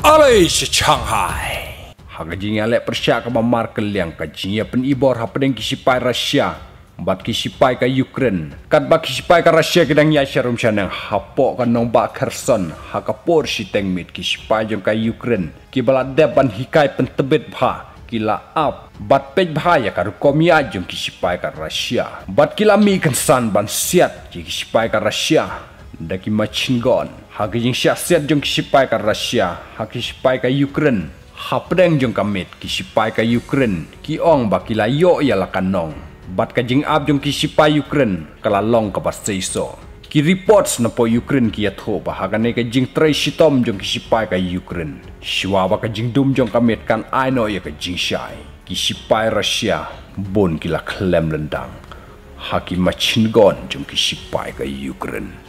Alay si Shanghai. Hagajing alek persyak ke Markel yang kajing ya penibor hapadeng kisipai Rusia. Bat kisipai ke Ukraine. Kat bat kisipai ke Rusia kedang ya syarum syanang hapok ke nombak Kherson. Hakapor si tengmit kisipai jong ke Ukraine. Kibala depan hikai pentebit bha. Kila up bat pej bahaya karu komia jong kisipai ke Rusia. Bat kila mi kensan ban siat kisipai ke Rusia. Daki machin gon. Hagajing siat jong kisipai ke Rusia. Hakisipai ke Ukraine. Hapdeng jong kamit kisipai ke Ukraine. Kiong bakila yo ya lakanong. Bat kajing ab jong kisipai Ukraine kalalong ka basaiso. Ki reports na po Ukraine ki atho bahagane kajing tray sitom jong kisipai ka Ukraine. Shwa kajing dum jong kamit kan aino ya kajing syai. Kisipai Rusia bon kila klem lendang. Haki machin gon jong kisipai ka Ukraine.